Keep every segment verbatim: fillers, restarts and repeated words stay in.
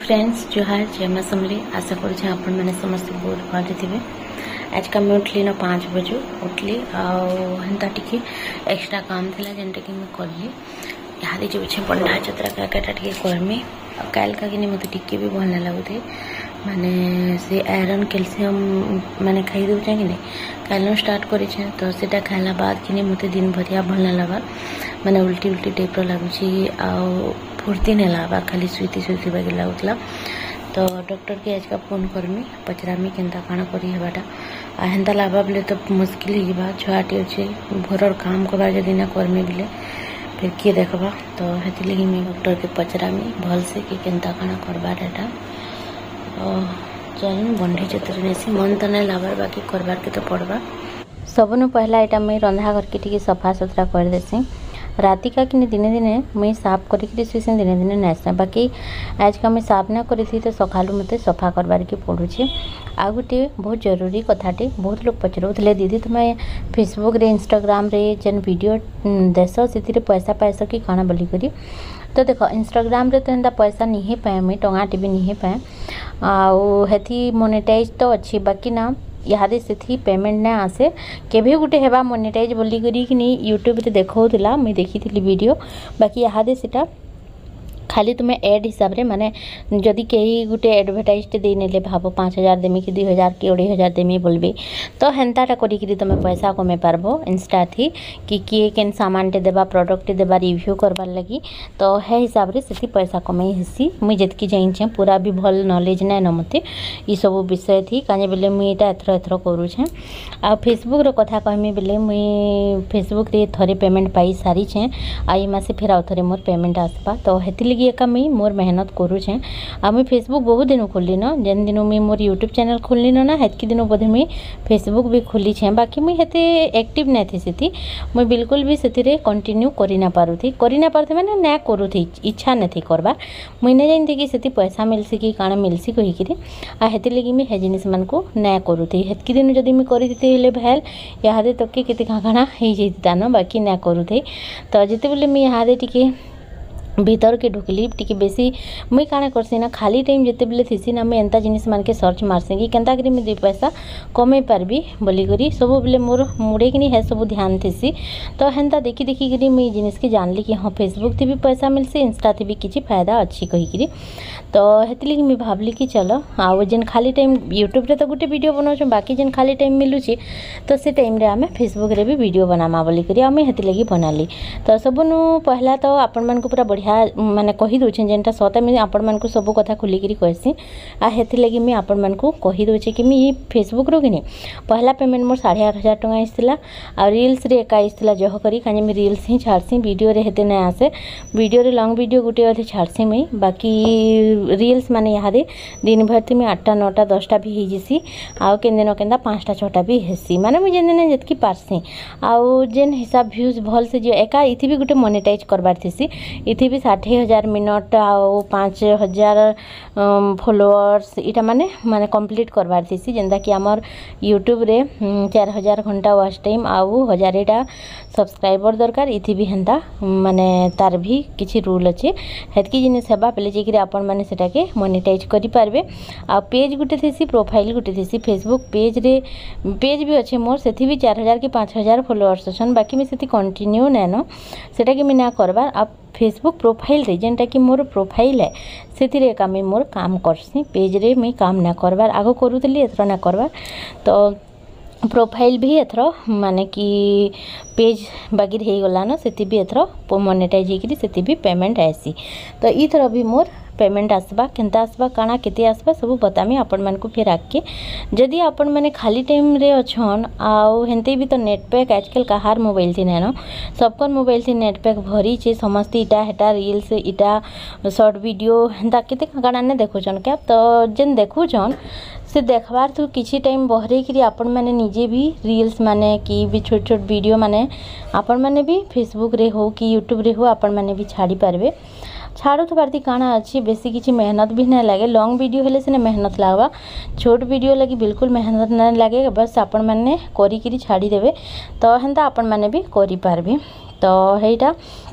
Friends जोहार जय माँ समले आशा करुच्छे आपण मैंने समस्त बहुत भले थे। आज का मैं उठली न पाँच बजे उठली आंता टी एक्सट्रा काम था जेनटा कि मैं कली यहाँ जो अच्छे बंधा चतरा काकाटा टे करमी काल का कि मत टी भी भल लगुए माने से आयरन कैल्शियम माने खाई दूचे कि नहीं काल स्टार्ट करे तो सीटा खाला बाद कि मत दिन भरिया भल ना लगा माने उल्टी उल्टी टाइप लगुच फुर्ती नहीं लगा खाली सुईती सुईती बाकी लगुला तो डॉक्टर के आज का फोन करमी पचरामी केनता काण करी हेबाटा आ हेंता लाभा बोले तो मुश्किल होगा छुआटी अच्छे भोर काम करवा जदि ना करमी बोले फिर किए देखबा तो हेती लगी मैं डॉक्टर के पचरामी भल से कि केनता काण करबार एटा चल बंढी चतुर नेसी मन तो नहीं लाबार बाकी करबार के तो पड़वा सबनु पहला एटा मैं रंधा करके टिके सफा सुथरा कर देसी राति का कि दिने दिने मुई साफ करी सुईसी दिने दिने नाइस बाकी आज का मुई साफ ना करी थी तो सकालू मत सफा करबार के पड़ुचे आ गोटे बहुत जरूरी कथाटे बहुत लोग पचराउले दीदी तुम्हें फेसबुक रे इंस्टाग्राम रे जेन वीडियो देश से पैसा पाइस कि काଣା बोली करी तो देख इंस्टाग्राम रे तो एंता पैसा नहीं पाए मुई टंगाटे भी नहीं पाए आथी मोनेटाइज तो अच्छी बाकी ना यहाँ से पेमेंट ना आसे केभी गोटे हेबा मोनेटाइज बोली करी कि नहीं यूट्यूब रे देखौला मुई देखी थी वीडियो बाकी यहाँ से खाली तुम्हें एड हिसाब रे माने जदि कहीं गोटे एडभर्टाइज दे नेले भाव पाँच हजार देमी कि दुई हजार कि अढ़ाई हजार देमी बोलबे तो हेन्ताटा करी तुम्हें पैसा कमे पारबो इंस्टा थी कि किए केन सामान टे देबा प्रोडक्ट देबा रिव्यू करबार लगी तो है हिसाब रे सेठी पैसा कमे हिसी मुई जतकी जाइछे पूरा भी भल नॉलेज नै न मते ई सब विषय थी काजे बेले मुई एटा एथरो एथरो करूछे आ फेसबुक रो कथा कहमी बेले मुई फेसबुक रे थरे पेमेंट पाई सारी छे आ ई मासे फिर आ थरे मोर पेमेंट आसबा तो हेति लगी एका मुई मोर मेहनत करूछे आ मुई फेसबुक बहुत दिन खोलली न जेन दिन मुई मोर यूट्यूब चैनल खोलली न ना हेतकी दिन बोधे मुई फेसबुक भी खोली छे बाकी मुई हेते एक्टिव नै थी सेति मुई बिल्कुल भी सेतिरे कंटिन्यू करि ना पारुथी करि ना पारुथी माने ना करूथी इच्छा नै थी करबा मुई नै जानथी कि सेति पैसा मिलसी कि काଣା मिलसी कहि किरि आ हेति लगी मुई हे जिनिस मन को ना करूथी हेतकी दिन जदि मुई करि दिते हेले भेल यादे तक केते काଣା हे जेता न बाकी ना करूथी तो जेते बेले मुई यादे टिके भीतर के ढुकली टी बेसी मुई काଣା करसी ना खाली टाइम जिते बेले थीसी ना मुई एंता जिनिस मान के सर्च मारसी कि केनता करी मुई दुई पैसा कमे पारबी बोली करी सब बेले मोर मुड़े कि है सब ध्यान थीसी तो हेन्ता देखी देखी करी मुई जिनिस के जानली कि हाँ फेसबुक थी भी पैसा मिलसी इंस्टा थी भी किसी फायदा अच्छी कही करी तो हेती लगी मुई भावली कि चलो आउ जेन खाली टाइम यूट्यूब रे तो गोटे वीडियो बनाऊँ बाकी जेन खाली टाइम मिलूची तो से टाइम रे आमे फेसबुक रे भी वीडियो बनामा बोली करी आमे हेती लगी बनाली तो सबनु पहला तो आपण मन को पूरा बढ़िया माने कही दूचे जेनटा सत मुझे आपण मन को सब कथा खुलिकी कहसी आ हेती लगी मुझे आपण मन को कही दूचे कि मुझे फेसबुक रो कि पहला पेमेंट मोर साढ़े आठ हजार टका आसला आ रील्स रे एका आसला जह करी काजे मुझे रील्स ही छाड़सी वीडियो रे हेते ना आसे वीडियो रे लॉन्ग वीडियो गुटे अधे छाड़सी मुई बाकी रील्स माने यहाँ दिन भर थी मुझे आठटा नौटा दसटा भी होसी आउ केन दिन केन्दा पाँचटा छटा भी हेसी माने मुझे जेन दिन जितकी पारसी आउ जेन हिसाब व्यूज भल से जो एका इथि भी गोटे मोनेटाइज करबार थीसी इथि भी षाठी हजार मिनट आउ पाँच हजार फॉलोअर्स इटा माने माने कंप्लीट करबार थीसी जेंदा कि आमर यूट्यूब रे चार हजार घंटा वॉच टाइम आउ हजारेटा सब्सक्राइबर दरकार इथि भी हेंता माने तार भी किछि रूल अच्छे हेतकी जिनिस हेबा पहले जेकि आपण माने सेटा के मोनेटाइज करि पारबे आ पेज गुटे थीसी प्रोफाइल गुटे थीसी फेसबुक पेज रे पेज भी अच्छे मोर सेथि भी चार हजार कि पाँच हजार फॉलोअर्स अछन बाकी में सेथि कंटिन्यू नैनो सेटा कि मैं ना करबार आप फेसबुक प्रोफाइल रे जेनटा कि मोर प्रोफाइल है से का मैं मोर काम करसी पेज रे मैं काम ना करबार आगो करूली एथर ना करबार तो प्रोफाइल भी एथर माने कि पेज बागिर हो गला न से भी एथर मोनेटाइज होकर से भी पेमेंट आसी तो ई थर भी मोर पेमेंट आसबा केनता आसबा काଣା केते आसबा सब बतामी आपण मन को फिर आके जदि आपण माने खाली टाइम रे अछन आउ हेंते भी तो नेट पैक आजकल कहार मोबाइल थी नैनो सबकर मोबाइल थी नेट पैक भरी छे समस्त इटा हेटा रील्स इटा शॉर्ट वीडियो हेंता केते काଣା ने देखुछन क्या तो जेन देखुछन से देखबार तो किसी टाइम बहरे कि आपण माने निजे भी रील्स माने कि भी छोट छोट वीडियो माने आपण माने भी फेसबुक रे हो कि यूट्यूब रे हो आपण माने भी छाड़ी पारबे छाड़ू तो बारती काଣା अच्छी बेसी किसी मेहनत भी नहीं लगे लॉन्ग वीडियो हेले से मेहनत लगवा छोट वीडियो लगी बिल्कुल मेहनत नहीं लगे बस आपण माने करी छाड़ी देवे तो हेंता आपण माने भी करि पारबे तो हेटा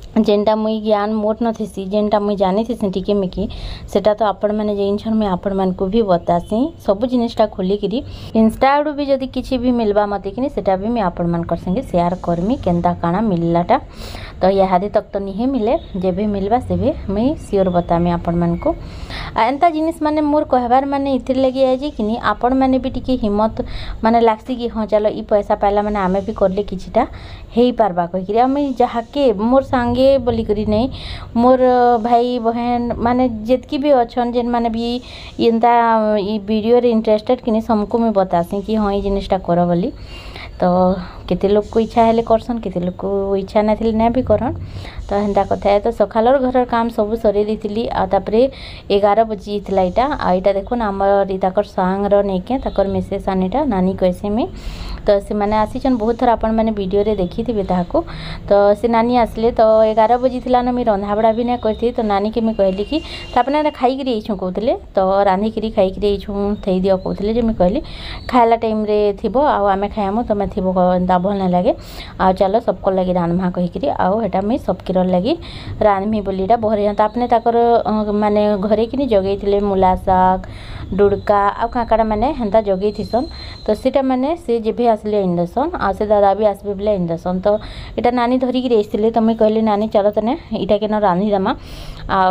जेनटा मुई ज्ञान मोर न थी जेनटा मुई जानी थी टिके मिकी सेटा तो आपण मैंने जेन मुई आपण मान को भी बतासी सब जिनिसटा खोलिकी इंस्टा आड़ू भी जदि किसी भी मिलवा मत कि सेटा भी मुई आपण मान संगे शेयर करमी केनता काଣା मिललाटा तो यहाँ तक तो नहीं मिले जेबे मिलवा सेबे मुई सियोर बतामी आपण मान को एंता जिनिस माने मोर कहबार माने इतिर लगी है जे कि आपण माने भी टिके हिम्मत माने लागसी कि हाँ चलो ई पैसा पाइला माने आमे भी करले किछिटा हेई पारबा कहिकरी आमे जहाके मोर संगे बोली करी नहीं मोर भाई बहन माने जेतकी भी अच्छन जेन माने भी एंता ई वीडियो रे इंटरेस्टेड कि सबको मैं बतासी कि हाँ ये जिनिसटा कर बोली तो केते लोग को इच्छा हेले करसन केते लोग को इच्छा ना थिले ना भी करन तो हेंता कथा है तो सखालर घर काम सब सरी देथिली आ तापरे ग्यारह बजे थिला इटा आ इटा देखुन हमर इताकर सांग रो नेके ताकर मेसेज आनीटा नानी कैसे में तो से माने आसीचन बहुत थर आपण माने वीडियो रे देखी थिबे ताको तो से नानी आसले तो ग्यारह बजे थिला न मी रंधा बड़ा भी ना करथी तो नानी के मी कहली कि तापने ना खाई करी छु कहतले तो रांधी करी खाई करी छु थई दियो कहतले जे मी कहली खाइला टाइम रे थिबो आ आमे खायामु तमे थिबो दा भल ना लागे आ चलो सबको लगी रांधमा कहिकरी आ हेटा मी सबके लगी रांधमी बोलीटा बहरे तापने ताकर माने घरे कि जगई थिले मूला साग डुड़का आ काकड़ा माने हेंता जगई थिसन तो सीटा माने से जेबे आसले इंदसन आ से दादा भी आसबे बोले इंदसन तो इटा नानी धरिकी रेसले तो मुई कहली नानी चलो तने इटा के न रांधी दमा आ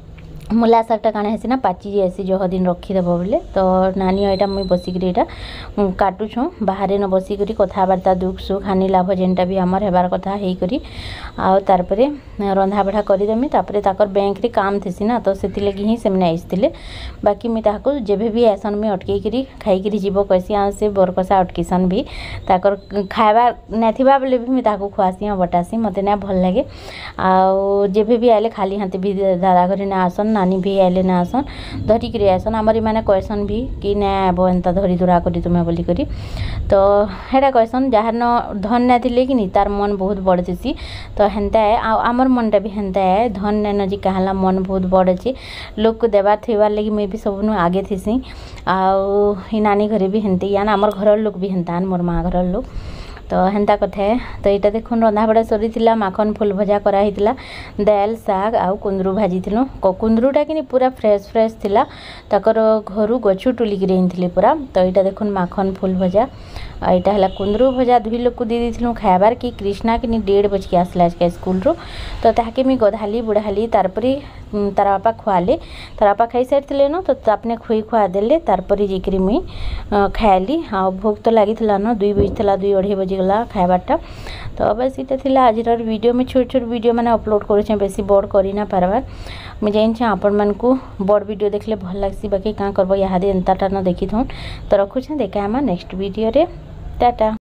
मूला सागटा काଣା हेसी ना पाची जासी जह दिन रखीदेव बोले तो नानी यहाँ मुई बसिक यहाँ काटुछु बाहर न बसिक कथबार्ता दुख सुख हानि लाभ जेनटा भी आमर हेबार कथा हे करी आ तारपरे रंधा बढ़ा करदेमी तापरे ताकर बैंक रे काम थेसी ना तो सेति लगी ही सेमने आइसतिले बाकी मुई ताको जेबे भी आसन में अटके करी खाई करी जीवो कैसी आ से बरकसा अटकीसन भी ताकर खाइबा नाथिबा बोले भी मुई ताको खुआसी बटासी मते ना भल लागे आ जेबे भी आले खाली हाथे भी दादा घरे ना आसन नानी भी आइले ना आसन धरिक आसन आमरी माने कहसन भी कि ना आब एंता धरी धुरा करी तुम्हें बोली करी तो हेटा कहसन जार न धन ना थिले कि नी तार मन बहुत बड़ थी तो हेन्ता है आमर मनटा भी हेन्ता है धन नाइन जी कहला मन बहुत बड़ अच्छे लोग को देवार थेबार लगी मुई भी सब आगे थीसी आउ नानी घरे भी हेन्ते यान आमर घर लोग भी हेन्ता मोर माँ घर लोग तो हेन्ता कथा है तो यहाँ देखुन रंधा बड़ा सरी थिला माखन फूल भजा कराई दाल साग आउ कुंदरू भाजी थिलु कुंदरूटा कि पूरा फ्रेश फ्रेश थिला ताकर घरू गछु टुलिक रेंथिले पूरा तो यहाँ देखुन माखन फूल भजा यहाँ है कुंदरू भजा दुई लोग को दे दी खाइबार कि कृष्णा कि डेढ़ बज के आसला आज स्कूल रू तो ताके मुई गधाली बुढ़ाली तारपरे तार बापा खुआले तार बापा खाई सारी न तो आपने खुई खुआ देले तारपरे जेकरी मुई खाइली हाँ भोग तो लगी न दुई बजला दुई अढ़ाई बजीगला खाइबारटा तो बस इटा थिला आजर वीडियो में छोट छोट वीडियो मैंने अपलोड करें बेसी बड़ करना पारबार मुझे जानी आपण मानकू बड़ वीडियो देखले भल लगसी बाकी क्या करब यहाँ एंताटा न देखी थूँ तो रखुछे देखा नेक्स्ट वीडियो रे टाटा।